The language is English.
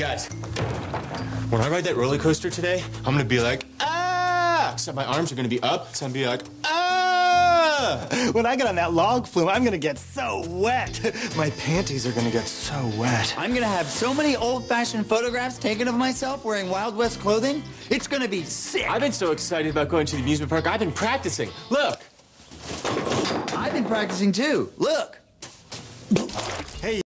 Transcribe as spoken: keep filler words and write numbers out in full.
guys, when I ride that roller coaster today, I'm gonna be like, ah! Except my arms are gonna be up, so I'm gonna be like, ah! When I get on that log flume, I'm gonna get so wet. My panties are gonna get so wet. I'm gonna have so many old-fashioned photographs taken of myself wearing Wild West clothing. It's gonna be sick. I've been so excited about going to the amusement park. I've been practicing. Look. I've been practicing too. Look. Hey.